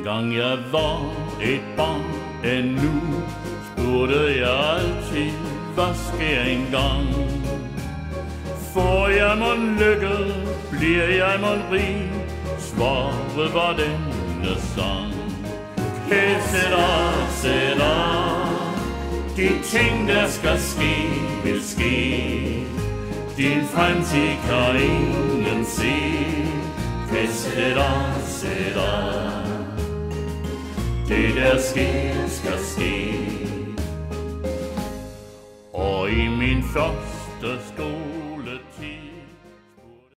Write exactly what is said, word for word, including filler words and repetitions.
Dengang jeg var et barn endnu, spurgte jeg altid, hvad sker engang? Får jeg mon lykke, bliver jeg mon rig? Svaret var denne sang. Hey, sætter, sætter, de ting, der skal ske, vil ske. Din fremtid kan ingen se. Hey, sætter, sætter, det der sker, skal ske. Og i min første skole